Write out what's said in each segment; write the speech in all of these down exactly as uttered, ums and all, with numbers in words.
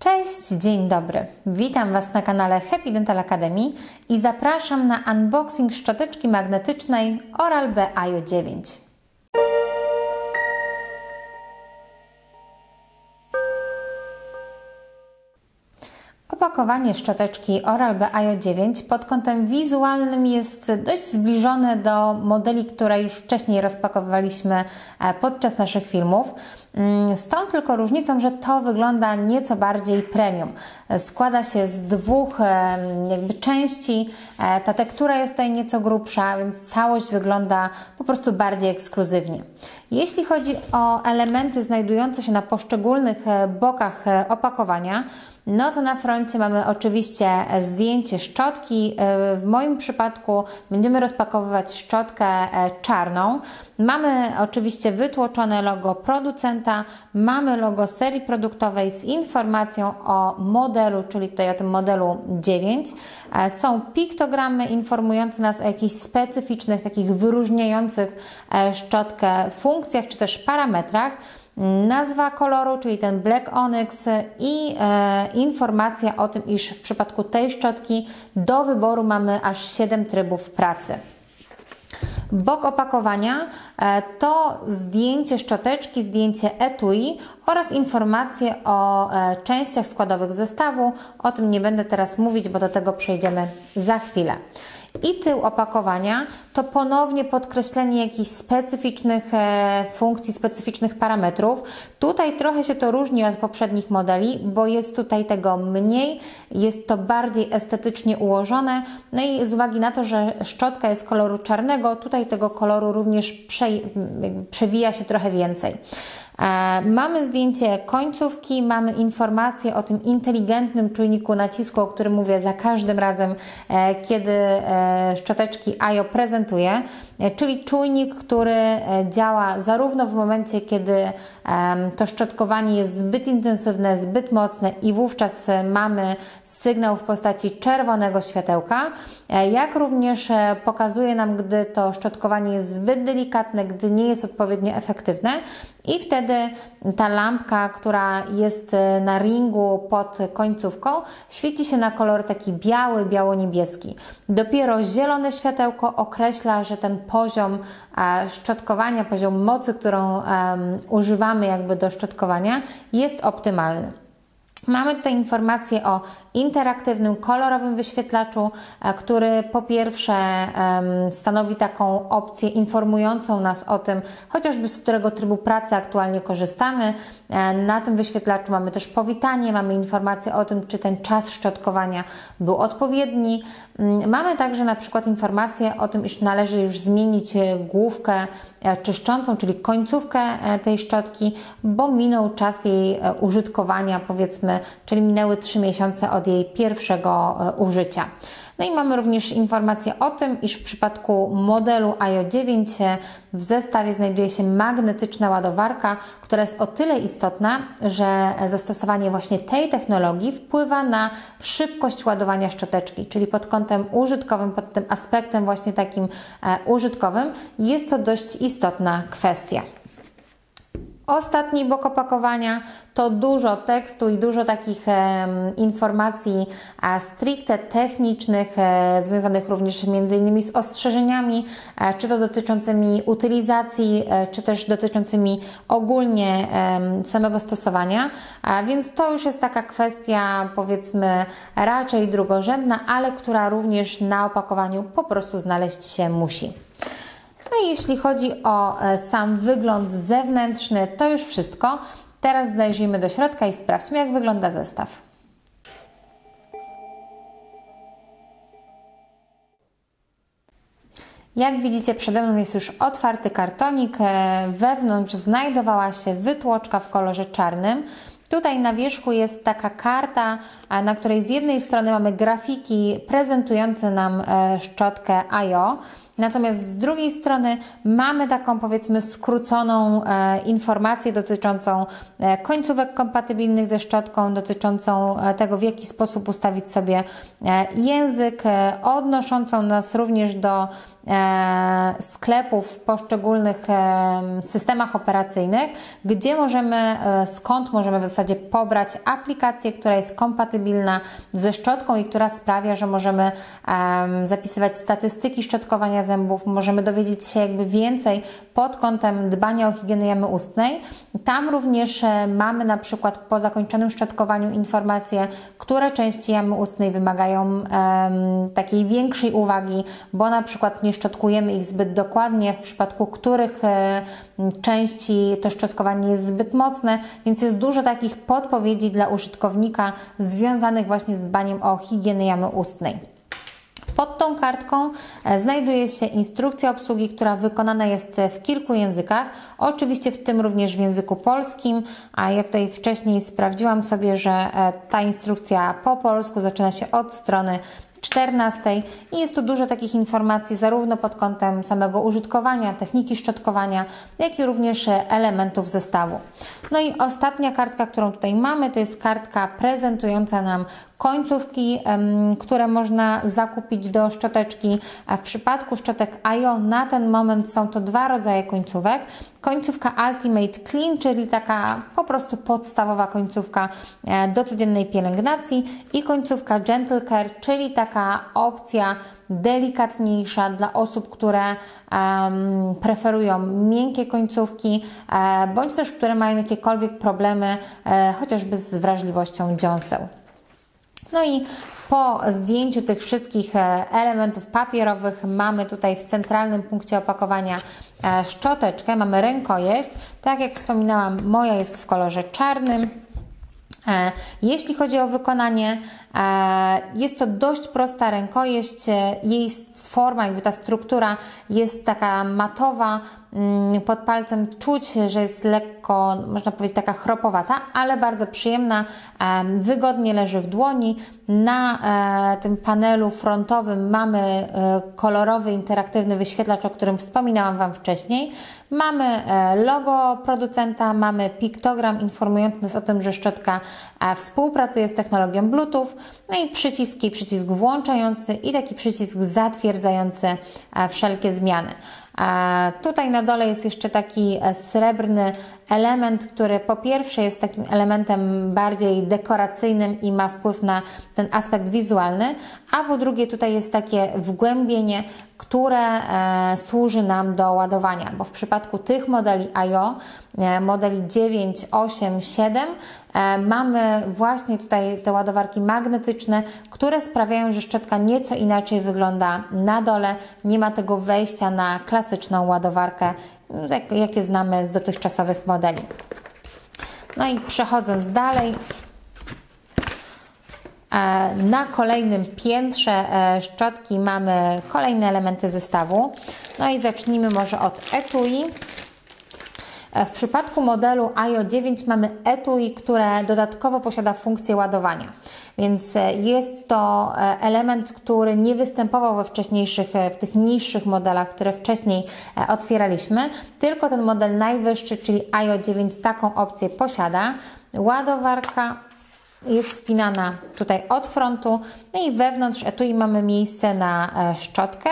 Cześć, dzień dobry. Witam Was na kanale Happy Dental Academy i zapraszam na unboxing szczoteczki magnetycznej Oral-B A I O dziewięć. Opakowanie szczoteczki Oral-B A I O dziewięć pod kątem wizualnym jest dość zbliżone do modeli, które już wcześniej rozpakowywaliśmy podczas naszych filmów. Z tą tylko różnicą, że to wygląda nieco bardziej premium. Składa się z dwóch jakby części. Ta tektura jest tutaj nieco grubsza, więc całość wygląda po prostu bardziej ekskluzywnie. Jeśli chodzi o elementy znajdujące się na poszczególnych bokach opakowania, no to na froncie mamy oczywiście zdjęcie szczotki. W moim przypadku będziemy rozpakowywać szczotkę czarną. Mamy oczywiście wytłoczone logo producenta, mamy logo serii produktowej z informacją o modelu, czyli tutaj o tym modelu dziewięć. Są piktogramy informujące nas o jakichś specyficznych, takich wyróżniających szczotkę funkcjach czy też parametrach. Nazwa koloru, czyli ten Black Onyx i e, informacja o tym, iż w przypadku tej szczotki do wyboru mamy aż siedem trybów pracy. Bok opakowania e, to zdjęcie szczoteczki, zdjęcie etui oraz informacje o e, częściach składowych zestawu. O tym nie będę teraz mówić, bo do tego przejdziemy za chwilę. I tył opakowania to ponownie podkreślenie jakichś specyficznych e, funkcji, specyficznych parametrów. Tutaj trochę się to różni od poprzednich modeli, bo jest tutaj tego mniej, jest to bardziej estetycznie ułożone. No i z uwagi na to, że szczotka jest koloru czarnego, tutaj tego koloru również prze, przewija się trochę więcej. E, mamy zdjęcie końcówki, mamy informację o tym inteligentnym czujniku nacisku, o którym mówię za każdym razem, e, kiedy e, szczoteczki A I O prezentuję, e, czyli czujnik, który e, działa zarówno w momencie, kiedy e, to szczotkowanie jest zbyt intensywne, zbyt mocne i wówczas e, mamy sygnał w postaci czerwonego światełka, e, jak również e, pokazuje nam, gdy to szczotkowanie jest zbyt delikatne, gdy nie jest odpowiednio efektywne i wtedy ta lampka, która jest na ringu pod końcówką, świeci się na kolor taki biały, biało-niebieski. Dopiero zielone światełko określa, że ten poziom szczotkowania, poziom mocy, którą um, używamy jakby do szczotkowania, jest optymalny. Mamy tutaj informację o interaktywnym, kolorowym wyświetlaczu, który po pierwsze stanowi taką opcję informującą nas o tym, chociażby z którego trybu pracy aktualnie korzystamy. Na tym wyświetlaczu mamy też powitanie, mamy informację o tym, czy ten czas szczotkowania był odpowiedni. Mamy także na przykład informację o tym, iż należy już zmienić główkę czyszczącą, czyli końcówkę tej szczotki, bo minął czas jej użytkowania, powiedzmy, czyli minęły trzy miesiące od jej pierwszego użycia. No i mamy również informację o tym, iż w przypadku modelu A I O dziewięć w zestawie znajduje się magnetyczna ładowarka, która jest o tyle istotna, że zastosowanie właśnie tej technologii wpływa na szybkość ładowania szczoteczki, czyli pod kątem użytkowym, pod tym aspektem właśnie takim e, użytkowym jest to dość istotna kwestia. Ostatni bok opakowania to dużo tekstu i dużo takich e, informacji a stricte technicznych, e, związanych również między innymi z ostrzeżeniami, e, czy to dotyczącymi utylizacji, e, czy też dotyczącymi ogólnie e, samego stosowania, a więc to już jest taka kwestia, powiedzmy, raczej drugorzędna, ale która również na opakowaniu po prostu znaleźć się musi. No i jeśli chodzi o sam wygląd zewnętrzny, to już wszystko. Teraz zajrzyjmy do środka i sprawdźmy, jak wygląda zestaw. Jak widzicie, przede mną jest już otwarty kartonik. Wewnątrz znajdowała się wytłoczka w kolorze czarnym. Tutaj na wierzchu jest taka karta, na której z jednej strony mamy grafiki prezentujące nam szczotkę A I O, natomiast z drugiej strony mamy taką, powiedzmy, skróconą e, informację dotyczącą e, końcówek kompatybilnych ze szczotką, dotyczącą e, tego, w jaki sposób ustawić sobie e, język, e, odnoszącą nas również do e, sklepów w poszczególnych e, systemach operacyjnych, gdzie możemy, e, skąd możemy w zasadzie pobrać aplikację, która jest kompatybilna ze szczotką i która sprawia, że możemy e, zapisywać statystyki szczotkowania zębów, możemy dowiedzieć się jakby więcej pod kątem dbania o higienę jamy ustnej. Tam również e, mamy na przykład po zakończonym szczotkowaniu informacje, które części jamy ustnej wymagają e, takiej większej uwagi, bo na przykład nie szczotkujemy ich zbyt dokładnie, w przypadku których e, części to szczotkowanie jest zbyt mocne, więc jest dużo takich podpowiedzi dla użytkownika związanych właśnie z dbaniem o higienę jamy ustnej. Pod tą kartką znajduje się instrukcja obsługi, która wykonana jest w kilku językach, oczywiście w tym również w języku polskim, a ja tutaj wcześniej sprawdziłam sobie, że ta instrukcja po polsku zaczyna się od strony czternastej i jest tu dużo takich informacji zarówno pod kątem samego użytkowania, techniki szczotkowania, jak i również elementów zestawu. No i ostatnia kartka, którą tutaj mamy, to jest kartka prezentująca nam końcówki, które można zakupić do szczoteczki. W przypadku szczotek A I O na ten moment są to dwa rodzaje końcówek. Końcówka Ultimate Clean, czyli taka po prostu podstawowa końcówka do codziennej pielęgnacji, i końcówka Gentle Care, czyli taka opcja delikatniejsza dla osób, które um, preferują miękkie końcówki, e, bądź też które mają jakiekolwiek problemy e, chociażby z wrażliwością dziąseł. No i po zdjęciu tych wszystkich elementów papierowych mamy tutaj w centralnym punkcie opakowania szczoteczkę, mamy rękojeść. Tak jak wspominałam, moja jest w kolorze czarnym. Jeśli chodzi o wykonanie, jest to dość prosta rękojeść. Jej forma, jakby ta struktura jest taka matowa, pod palcem czuć, że jest lekko, można powiedzieć, taka chropowata, ale bardzo przyjemna, wygodnie leży w dłoni. Na tym panelu frontowym mamy kolorowy, interaktywny wyświetlacz, o którym wspominałam Wam wcześniej. Mamy logo producenta, mamy piktogram informujący nas o tym, że szczotka współpracuje z technologią Bluetooth, no i przyciski, przycisk włączający i taki przycisk zatwierdzający wszelkie zmiany. A tutaj na dole jest jeszcze taki srebrny element, który po pierwsze jest takim elementem bardziej dekoracyjnym i ma wpływ na ten aspekt wizualny, a po drugie tutaj jest takie wgłębienie, które e, służy nam do ładowania, bo w przypadku tych modeli A I O, e, modeli dziewięć, osiem, siedem, e, mamy właśnie tutaj te ładowarki magnetyczne, które sprawiają, że szczotka nieco inaczej wygląda na dole, nie ma tego wejścia na klasyczną ładowarkę, jakie znamy z dotychczasowych modeli. No i przechodząc dalej, na kolejnym piętrze szczotki mamy kolejne elementy zestawu. No i zacznijmy może od etui. W przypadku modelu A I O dziewięć mamy etui, które dodatkowo posiada funkcję ładowania. Więc jest to element, który nie występował we wcześniejszych, w tych niższych modelach, które wcześniej otwieraliśmy, tylko ten model najwyższy, czyli A I O dziewięć, taką opcję posiada. Ładowarka jest wpinana tutaj od frontu, no i wewnątrz etui mamy miejsce na szczotkę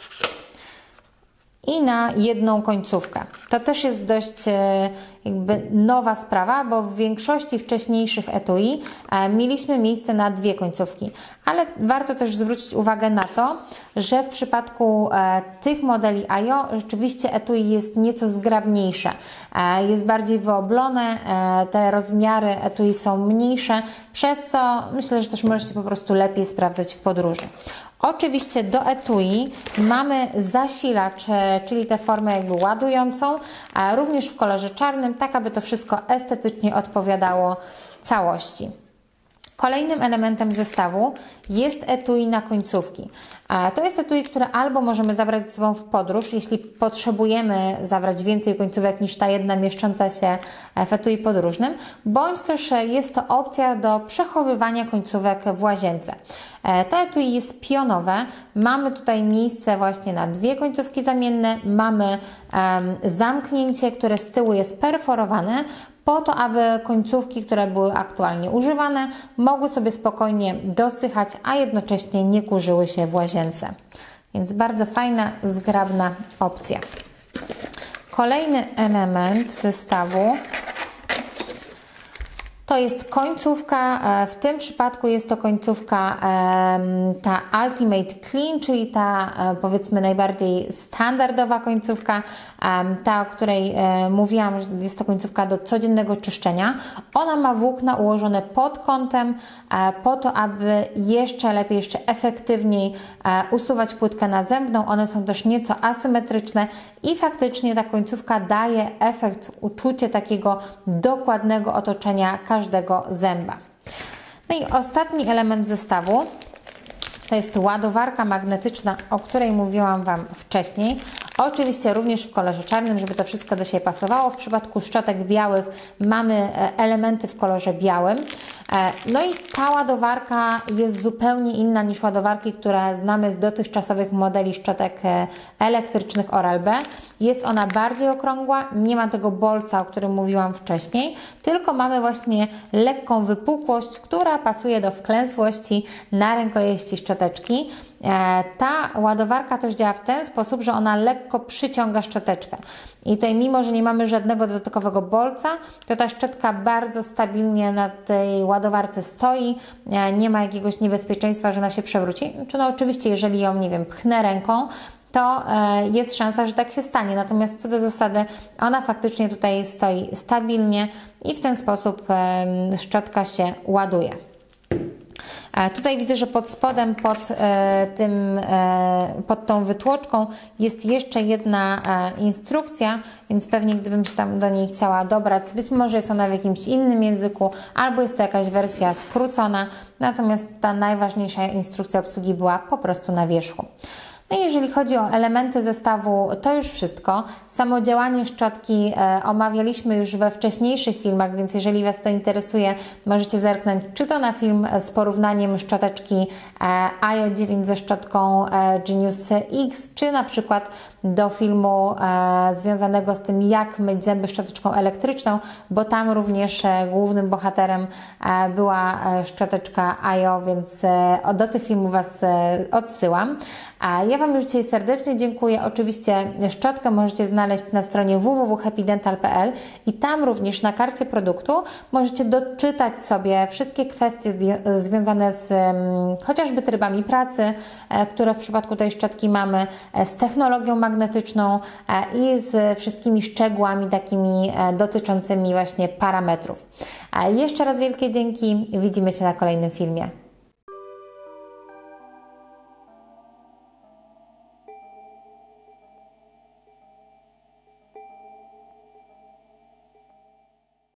i na jedną końcówkę. To też jest dość jakby nowa sprawa, bo w większości wcześniejszych etui mieliśmy miejsce na dwie końcówki, ale warto też zwrócić uwagę na to, że w przypadku tych modeli A I O rzeczywiście etui jest nieco zgrabniejsze, jest bardziej wyoblone, te rozmiary etui są mniejsze, przez co myślę, że też możecie po prostu lepiej sprawdzać w podróży. Oczywiście do etui mamy zasilacz, czyli tę formę jakby ładującą, a również w kolorze czarnym, tak aby to wszystko estetycznie odpowiadało całości. Kolejnym elementem zestawu jest etui na końcówki. To jest etui, które albo możemy zabrać ze sobą w podróż, jeśli potrzebujemy zabrać więcej końcówek niż ta jedna mieszcząca się w etui podróżnym, bądź też jest to opcja do przechowywania końcówek w łazience. To etui jest pionowe. Mamy tutaj miejsce właśnie na dwie końcówki zamienne. Mamy um, zamknięcie, które z tyłu jest perforowane, po to, aby końcówki, które były aktualnie używane, mogły sobie spokojnie dosychać, a jednocześnie nie kurzyły się w łazience. Więc bardzo fajna, zgrabna opcja. Kolejny element zestawu to jest końcówka, w tym przypadku jest to końcówka ta Ultimate Clean, czyli ta powiedzmy najbardziej standardowa końcówka, ta, o której mówiłam, że jest to końcówka do codziennego czyszczenia. Ona ma włókna ułożone pod kątem po to, aby jeszcze lepiej, jeszcze efektywniej usuwać płytkę nazębną. One są też nieco asymetryczne i faktycznie ta końcówka daje efekt, uczucie takiego dokładnego otoczenia każdego zęba. No i ostatni element zestawu to jest ładowarka magnetyczna, o której mówiłam Wam wcześniej. Oczywiście również w kolorze czarnym, żeby to wszystko do siebie pasowało. W przypadku szczotek białych mamy elementy w kolorze białym. No i ta ładowarka jest zupełnie inna niż ładowarki, które znamy z dotychczasowych modeli szczotek elektrycznych Oral-B. Jest ona bardziej okrągła, nie ma tego bolca, o którym mówiłam wcześniej, tylko mamy właśnie lekką wypukłość, która pasuje do wklęsłości na rękojeści szczoteczki. Ta ładowarka też działa w ten sposób, że ona lekko przyciąga szczoteczkę. I tutaj mimo, że nie mamy żadnego dodatkowego bolca, to ta szczotka bardzo stabilnie na tej ładowarce stoi, nie ma jakiegoś niebezpieczeństwa, że ona się przewróci. Czy no oczywiście, jeżeli ją, nie wiem, pchnę ręką, to jest szansa, że tak się stanie. Natomiast co do zasady, ona faktycznie tutaj stoi stabilnie i w ten sposób szczotka się ładuje. Tutaj widzę, że pod spodem, pod, tym, pod tą wytłoczką jest jeszcze jedna instrukcja, więc pewnie gdybym się tam do niej chciała dobrać, być może jest ona w jakimś innym języku, albo jest to jakaś wersja skrócona, natomiast ta najważniejsza instrukcja obsługi była po prostu na wierzchu. No i jeżeli chodzi o elementy zestawu, to już wszystko. Samo działanie szczotki e, omawialiśmy już we wcześniejszych filmach, więc jeżeli Was to interesuje, możecie zerknąć czy to na film z porównaniem szczoteczki e, I O dziewięć ze szczotką e, Genius X, czy na przykład do filmu e, związanego z tym, jak myć zęby szczoteczką elektryczną, bo tam również e, głównym bohaterem e, była e, szczoteczka I O, więc e, do tych filmów Was e, odsyłam. A ja Wam już dzisiaj serdecznie dziękuję. Oczywiście szczotkę możecie znaleźć na stronie w w w kropka happy dental kropka p l i tam również na karcie produktu możecie doczytać sobie wszystkie kwestie związane z um, chociażby trybami pracy, e, które w przypadku tej szczotki mamy, e, z technologią magnetyczną e, i z wszystkimi szczegółami takimi e, dotyczącymi właśnie parametrów. E, jeszcze raz wielkie dzięki. Widzimy się na kolejnym filmie.